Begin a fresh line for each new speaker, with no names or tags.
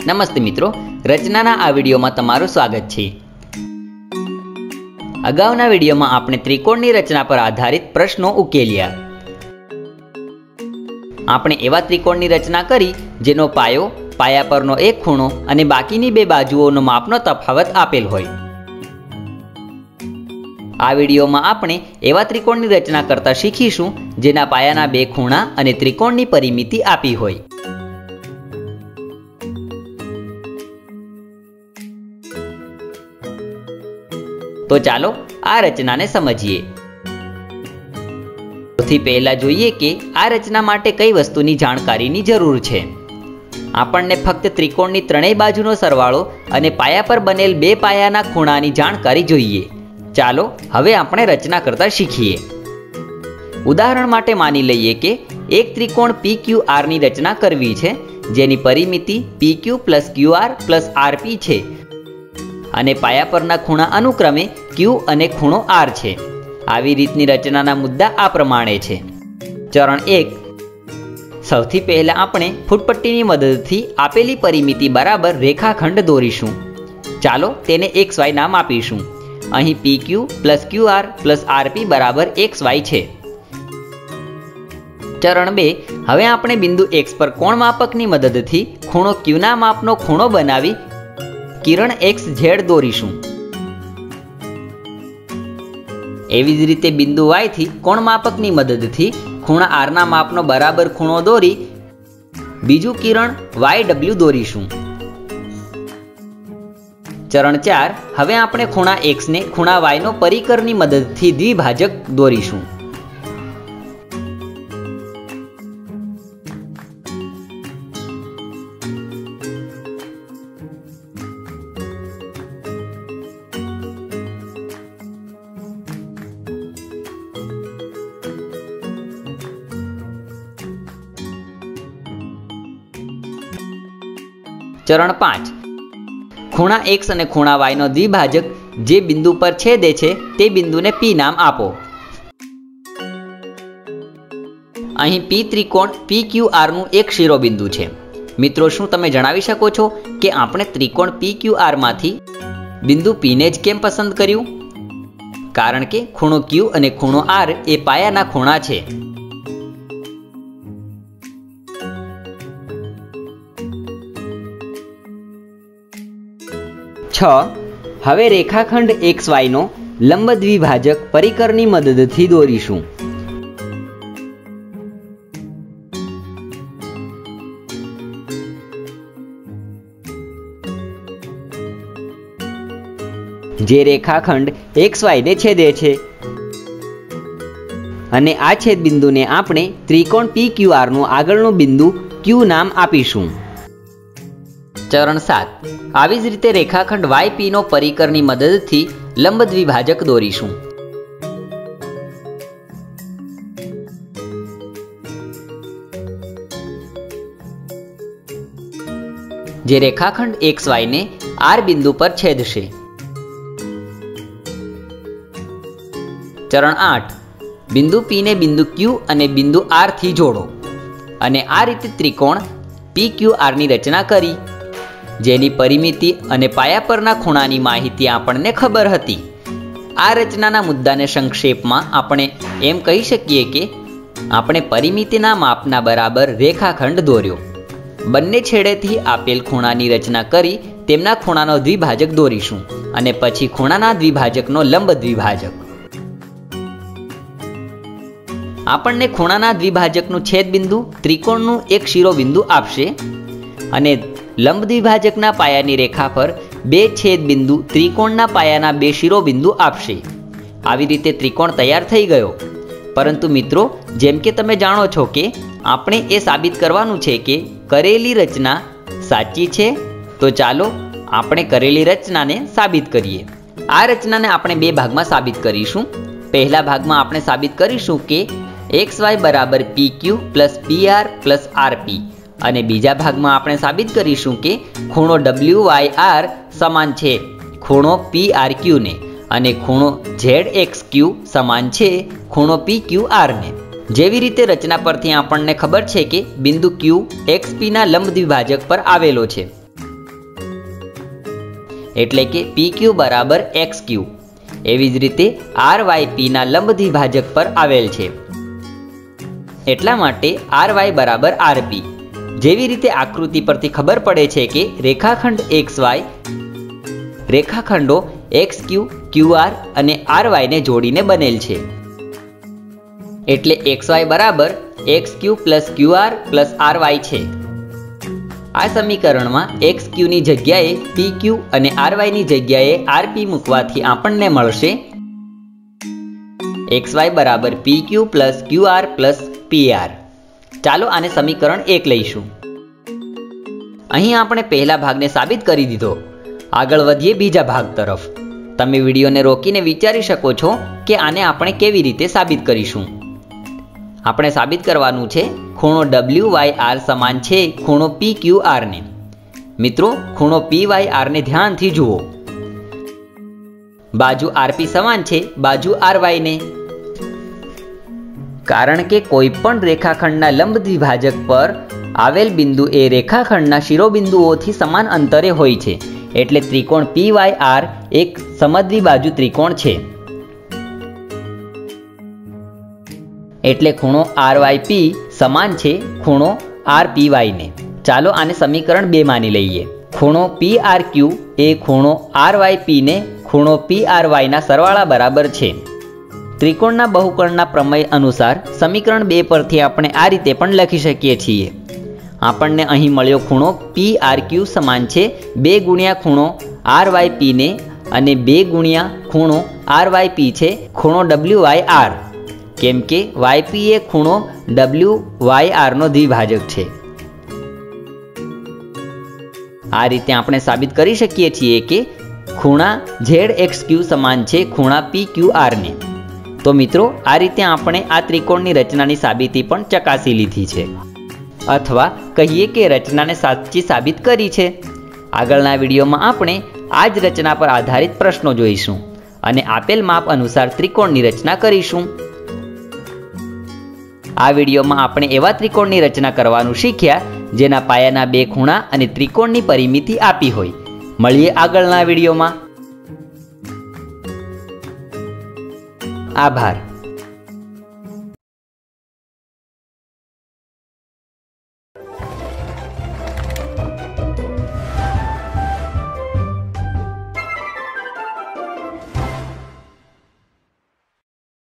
નમસ્તે મિત્રો, રચનાના આ વિડીયોમાં તમારું સ્વાગત છે। અગાઉના વિડીયોમાં આપણે ત્રિકોણની રચના પર આધારિત પ્રશ્નો ઉકેલ્યા। આપણે એવા ત્રિકોણની રચના કરી જેનો પાયો, પાયા પરનો એક ખૂણો અને બાકીની બે બાજુઓનો માપનો તફાવત આપેલ હોય। આ વિડીયોમાં આપણે એવા ત્રિકોણની રચના કરતા શીખીશું જેના પાયાના બે ખૂણા અને ત્રિકોણની પરિમિતિ આપી હોય। तो चालो आ रचना ने समझिए। સૌથી પહેલા જોઈએ કે આ રચના માટે કઈ વસ્તુની જાણકારીની જરૂર છે। આપણને ફક્ત ત્રિકોણની ત્રણેય બાજુનો સરવાળો અને પાયા પર બનેલ બે પાયાના ખૂણાની જાણકારી જોઈએ। ચાલો હવે આપણે રચના કરતા શીખીએ। ઉદાહરણ માટે માની લઈએ કે એક ત્રિકોણ PQR ની રચના કરવી છે જેની પરિમિતિ PQ + QR + RP છે અને પાયા પરના ખૂણા અનુક્રમે Q અને ખૂણો R છે। આવી રીતની રચનાના મુદ્દા આ પ્રમાણે છે। ચરણ 1, સૌથી પહેલા આપણે ફૂટપટ્ટીની મદદથી આપેલી પરિમિતિ બરાબર રેખાખંડ દોરીશું। ચાલો તેને XY નામ આપીશું। અહીં PQ + QR + RP બરાબર XY છે। ચરણ 2, હવે આપણે બિંદુ X પર કોણ માપકની મદદથી ખૂણો Q ના માપનો ખૂણો બનાવી કિરણ XZ દોરીશું। એવી જ રીતે બિંદુ Y થી કોણ માપકની મદદથી ખૂણા R ના માપનો બરાબર ખૂણો દોરી બીજું કિરણ YW દોરીશું। ચરણ 4, હવે આપણે ખૂણા X ને ખૂણા Y નો પરિકરની મદદથી દ્વિભાજક દોરીશું। ચરણ 5, ખૂણા X અને ખૂણા Y નો દ્વિભાજક જે બિંદુ પર છેદે છે તે બિંદુને P નામ આપો। અહીં P ત્રિકોણ PQR નું એક શિરોબિંદુ છે। મિત્રો, શું તમે જણાવી શકો છો કે આપણે ત્રિકોણ PQR માંથી બિંદુ P ને જ કેમ પસંદ કર્યું? કારણ કે ખૂણો Q અને ખૂણો R એ પાયાના ખૂણા છે। હવે રેખાખંડ XY નો લંબ દ્વિભાજક પરિકરની મદદથી દોરીશું। જે રેખાખંડ XY ને છેદે છે અને આ છેદ બિંદુને આપણે ત્રિકોણ PQR નું આગળનું બિંદુ Q નામ આપીશું। ચરણ 7, આવી જ રીતે રેખાખંડ YP નો પરિકરની મદદથી લંબ દ્વિભાજક દોરીશું। જે રેખાખંડ XY ને R બિંદુ પર છેદશે। ચરણ 8, બિંદુ P ને બિંદુ Q અને બિંદુ R થી જોડો અને આ રીતે ત્રિકોણ PQR ની રચના કરી જેની પરિમિતિ અને પાયા પરના ખૂણાની માહિતી આપણને ખબર હતી। આ રચનાના મુદ્દાને સંક્ષેપમાં આપણે એમ કહી શકીએ કે આપણે પરિમિતિના માપના બરાબર રેખાખંડ દોર્યો, બંને છેડેથી આપેલ ખૂણાની રચના કરી તેમના ખૂણાનો દ્વિભાજક દોરીશું અને પછી ખૂણાના દ્વિભાજકનો લંબ દ્વિભાજક। આપણને ખૂણાના દ્વિભાજકનું છેદબિંદુ ત્રિકોણનું એક શિરોબિંદુ આપશે અને લંબ દ્વિભાજકના પાયાની રેખા પર બે છેદબિંદુ ત્રિકોણના પાયાના બે શિરોબિંદુ આપશે। આવી રીતે ત્રિકોણ તૈયાર થઈ ગયો। પરંતુ મિત્રો, જેમ કે તમે જાણો છો કે આપણે એ સાબિત કરવાનું છે કે કરેલી રચના સાચી છે। તો ચાલો આપણે કરેલી રચનાને સાબિત કરીએ। આ રચનાને આપણે બે ભાગમાં સાબિત કરીશું। પહેલા ભાગમાં આપણે સાબિત કરીશું કે XY બરાબર PQ + PR + RP અને બીજા ભાગમાં આપણે સાબિત કરીશું કે ખૂણો WYR સમાન છે ખૂણો PRQ ને અને ખૂણો ZXQ સમાન છે ખૂણો PQR ને। જેવી રીતે રચના પરથી આપણને ખબર છે કે બિંદુ Q XP ના લંબ દ્વિભાજક પર આવેલો છે એટલે કે PQ બરાબર XQ. એવી જ રીતે RYPના લંબ દ્વિભાજક પર આવેલ છે, એટલા માટે RY બરાબર RP. જેવી રીતે આકૃતિ પરથી ખબર પડે છે કે રેખાખંડ XY રેખાખંડો XQ, QR અને RY ને જોડીને બનેલ છે, એટલે XY બરાબર XQ plus QR plus RY છે. આ સમીકરણમાં XQ ની જગ્યાએ PQ અને RY ની જગ્યાએ RP મૂકવાથી આપણને મળશે XY બરાબર PQ plus QR plus PR. ચાલો આને સમીકરણ 1 લઈશું. અહીં આપણે પહેલા ભાગને સાબિત કરી દીધો. આગળ વધીએ બીજા ભાગ તરફ. તમે વિડીયોને રોકીને વિચારી શકો છો કે આને આપણે કેવી રીતે સાબિત કરીશું. આપણે સાબિત કરવાનું છે ખૂણો WYR સમાન છે ખૂણો PQR ને. મિત્રો, ખૂણો PYR ને ધ્યાનથી જુઓ. બાજુ RP સમાન છે બાજુ RY ને. કારણ કે કોઈ પણ રેખાખંડના લંબ દ્વિભાજક પર આવેલ બિંદુ એ રેખાખંડના શિરોબિંદુઓથી સમાન અંતરે હોય છે, એટલે ત્રિકોણ PYR એક સમદ્વિબાજુ ત્રિકોણ છે. એટલે ખૂણો RYP સમાન છે ખૂણો RPY ને. ચાલો આને સમીકરણ 2 માની લઈએ. ખૂણો PRQ એ ખૂણો RYP ને ખૂણો PRY ના સરવાળા બરાબર છે. ત્રિકોણના બહુકોણના પ્રમેય અનુસાર સમીકરણ 2 પરથી આપણે આ રીતે પણ લખી શકીએ છીએ. આપણને અહીં મળ્યો ખૂણો PRQ સમાન છે 2 ગુણ્યા ખૂણો RYP ને અને 2 ગુણ્યા ખૂણો RYP છે ખૂણો WYR, કેમ કે YP એ ખૂણો WYR નો દ્વિભાજક છે. આ રીતે આપણે સાબિત કરી શકીએ છીએ કે ખૂણા ZXQ સમાન છે ખૂણા PQR ને. તો મિત્રો, આ રીતે આપણે આ ત્રિકોણની રચનાની સાબિતી પણ ચકાસી લીધી છે, અથવા કહીએ કે રચનાને સાચી સાબિત કરી છે. આગળના વિડીયોમાં આપણે આ જ રચના પર આધારિત પ્રશ્નો જોઈશું અને આપેલ માપ અનુસાર ત્રિકોણની રચના કરીશું. આ વિડીયોમાં આપણે એવા ત્રિકોણની રચના કરવાનું શીખ્યા જેના પાયાના 2 ખૂણા અને ત્રિકોણની પરિમિતિ આપી હોય. મળીએ આગળના વિડીયોમાં. આભાર.